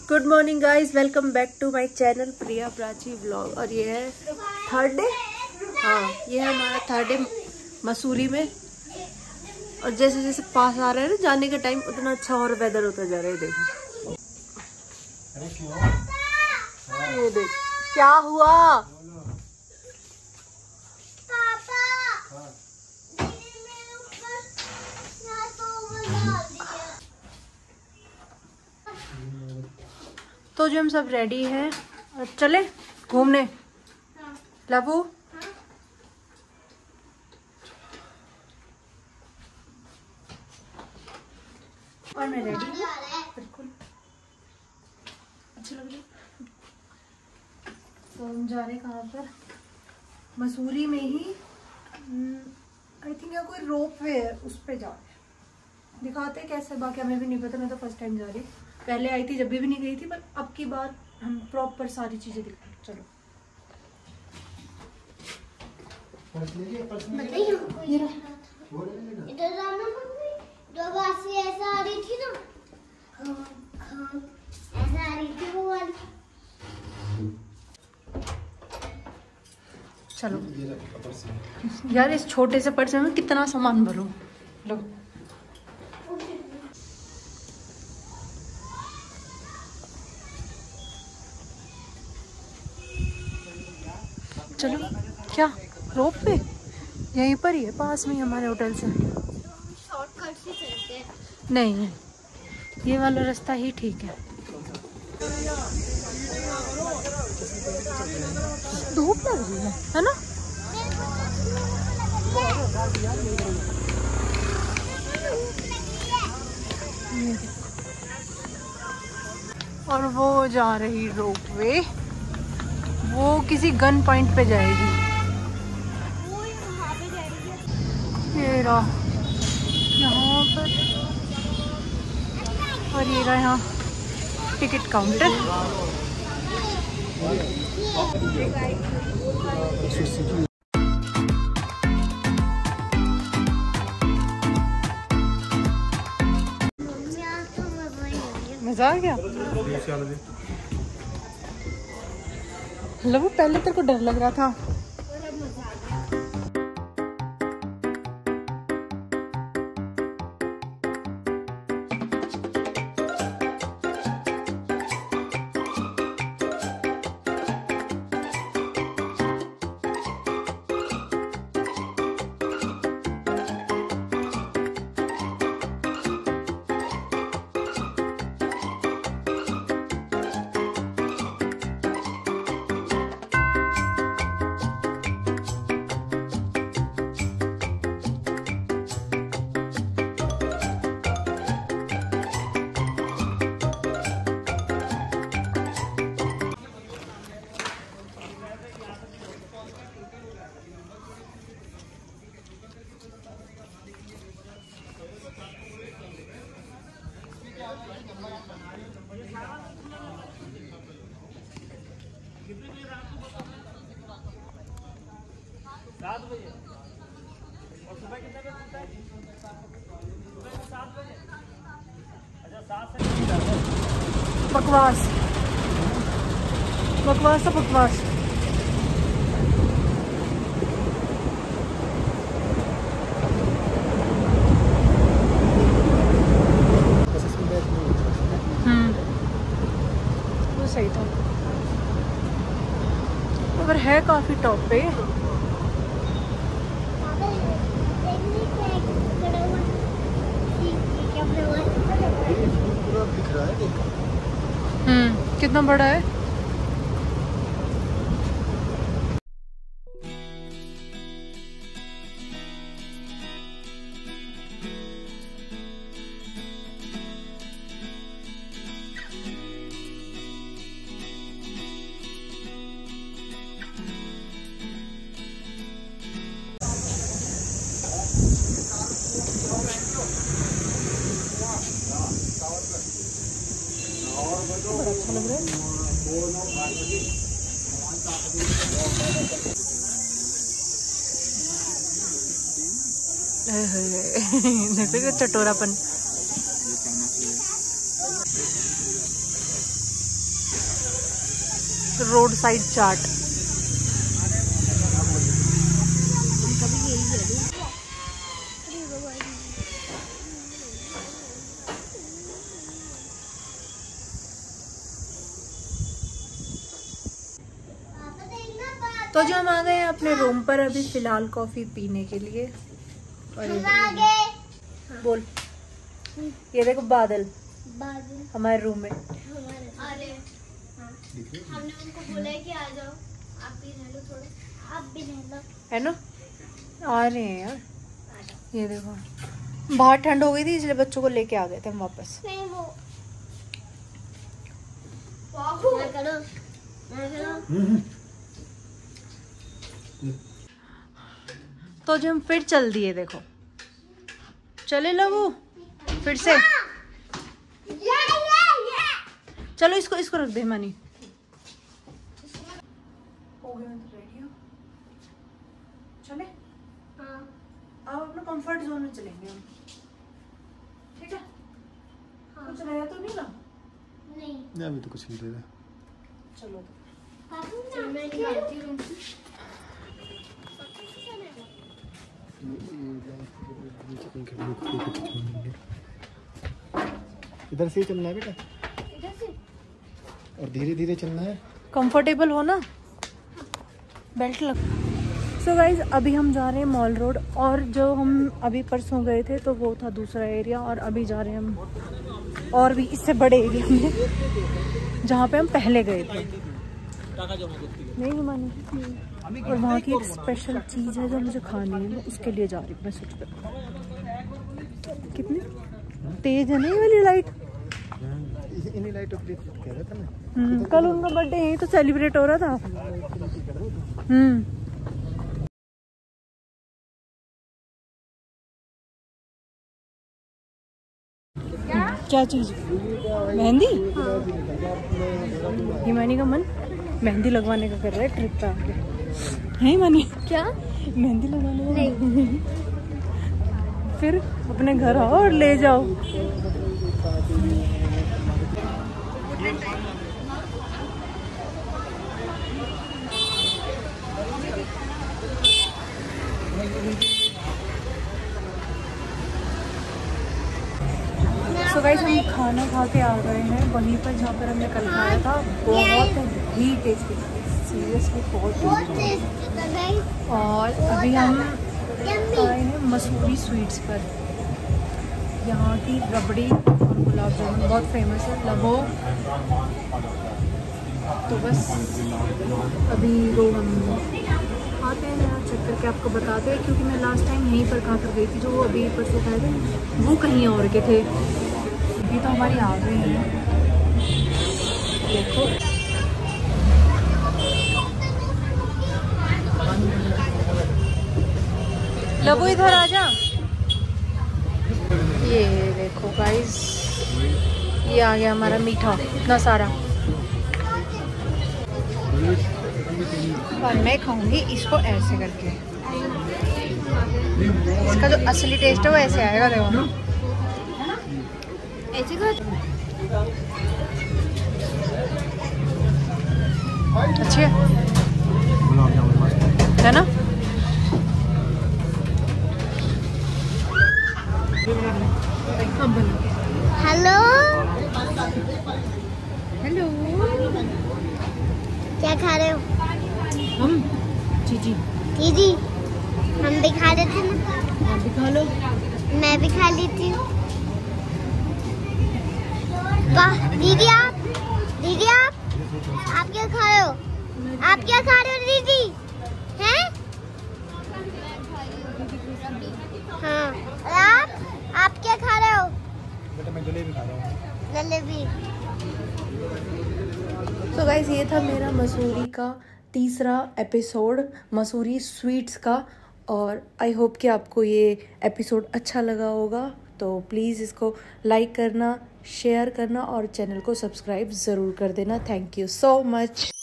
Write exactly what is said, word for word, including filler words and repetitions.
Good morning guys, welcome back to my channel Priya Prachi vlog. और ये है थर्ड डे, हाँ ये है हमारा थर्ड डे मसूरी में। और जैसे जैसे पास आ रहे हैं ना जाने का टाइम, उतना अच्छा और वेदर होता जा रहा है। देखो ये देख क्या हुआ। तो जो हम सब रेडी हैं और चले घूमने। लवू और मैं रेडी हूँ बिल्कुल, अच्छी लग रही। तो हम जा रहे हैं कहाँ पर, मसूरी में ही। आई थिंक यहाँ कोई रोप वे है, उस पे जा रहे हैं। दिखाते कैसे, बाकी हमें भी नहीं पता। मैं तो फर्स्ट टाइम जा रही, पहले आई थी जब भी नहीं गई थी, पर अब की बार हम प्रॉपर सारी चीजें दिखाएं। चलो ये ऐसा आ रही थी ना, ऐसा आ रही थी वो वाली। चलो यार, इस छोटे से पर्स में कितना सामान भरूं। लो चलो, क्या रोप पे यहीं पर ही है, पास में ही हमारे होटल से। शॉर्टकट से चलते हैं। नहीं, ये वाला रास्ता ही ठीक है। धूप लग रही है, है ना? और वो जा रही रोप वे, वो किसी गन पॉइंट पे जाएगी। वो यहाँ पे जाएगी। ये रहा यहाँ पर, और ये रहा यहाँ टिकट काउंटर। मजा आ गया। लवू पहले तेरे को डर लग रहा था। सात बजे और सुबह कितने बजे खुलता है? सुबह सात बजे। अच्छा सात से बकवास बकवास तो बकवास। हम्म वो सही था, पर है काफी टॉप पे। हम्म कितना बड़ा है। अच्छा लग रहा है। देखो चटोरापन। रोड साइड चाट। तो जो हम आ गए हैं अपने रूम पर अभी फिलहाल कॉफी पीने के लिए। और ये बोल, ये देखो बादल बादल हमारे रूम में। अरे हमने उनको बोला है कि आ जाओ, आप भी रह लो थोड़ा, आप भी रह लो, है ना? आ रहे हैं यार। ये देखो बाहर ठंड हो गई थी इसलिए बच्चों को लेके आ गए थे हम वापस। नहीं वो करो, करो। तो जो हम फिर चल दिए, देखो चले लगू फिर से। चलो इसको इसको रख दे मानी। हो गया तो रेडी हो, चले? हाँ। अब अपने कंफर्ट जोन में चलेंगे हम, ठीक है? हाँ। कुछ नया तो नहीं ना? नहीं, नहीं अभी तो कुछ नहीं दे रहा। चलो तो मैं निकालती हूँ। इधर से ही चलना है बेटा, इधर से, और धीरे धीरे चलना है। कंफर्टेबल हो ना, बेल्ट लग। सो गाइज अभी हम जा रहे हैं मॉल रोड, और जो हम अभी परसों गए थे तो वो था दूसरा एरिया, और अभी जा रहे हैं हम और भी इससे बड़े एरिया में जहाँ पे हम पहले गए थे। नहीं मानी, और वहाँ की एक स्पेशल चीज़ है जो मुझे खानी है, मैं उसके लिए जा रही हूँ। मैं सोच कर कितनी तेज है ना ये वाली लाइट। इन्हीं लाइट कह रहा था ना। हम्म, कल उनका बर्थडे यही तो सेलिब्रेट हो रहा था। हम्म, क्या चीज? मेहंदी। हिमानी का मन मेहंदी लगवाने का कर रहा है, ट्रिप पे आके। है हिमानी? क्या मेहंदी लगवाने का? नहीं। फिर अपने घर आओ और ले जाओ। सो गाइस हम खाना खा के आ गए हैं वहीं पर जहाँ पर हमने कल खाया था। बहुत ही टेस्टी, सीरियसली बहुत टेस्टी। और अभी हम आए हैं मसूरी स्वीट्स पर। यहाँ की रबड़ी और गुलाब जामुन बहुत फेमस है, लबो। तो बस अभी वो हम आते हैं, यहाँ चेक करके आपको बताते हैं, क्योंकि मैं लास्ट टाइम यहीं पर खा कर गई थी। जो वो अभी परसों खाए थे वो कहीं और के थे। ये तो हमारी आ गई है, देखो। लबू इधर आ जा। ये देखो गाइस, ये आ गया हमारा मीठा, इतना सारा। और मैं खाऊंगी इसको ऐसे करके। इसका जो असली टेस्ट है वो ऐसे आएगा, देखो ऐसे कर। अच्छी है, है ना? हेलो हेलो, क्या खा रहे हो? हम चीजी दीदी, हम भी खा लेते ना। आप भी खा लो। मैं भी खा लेती हूँ। वाह दीदी, आप दीदी आप आप क्या खा रहे हो? आप क्या खा रहे हो दीदी? हैं? हाँ, और आप आप क्या खा रहे हो? बेटा मैं जलेबी खा रहा हूँ। जलेबी। तो गाइस ये था मेरा मसूरी का तीसरा एपिसोड, मसूरी स्वीट्स का। और आई होप कि आपको ये एपिसोड अच्छा लगा होगा। तो प्लीज़ इसको लाइक करना, शेयर करना और चैनल को सब्सक्राइब ज़रूर कर देना। Thank you so much.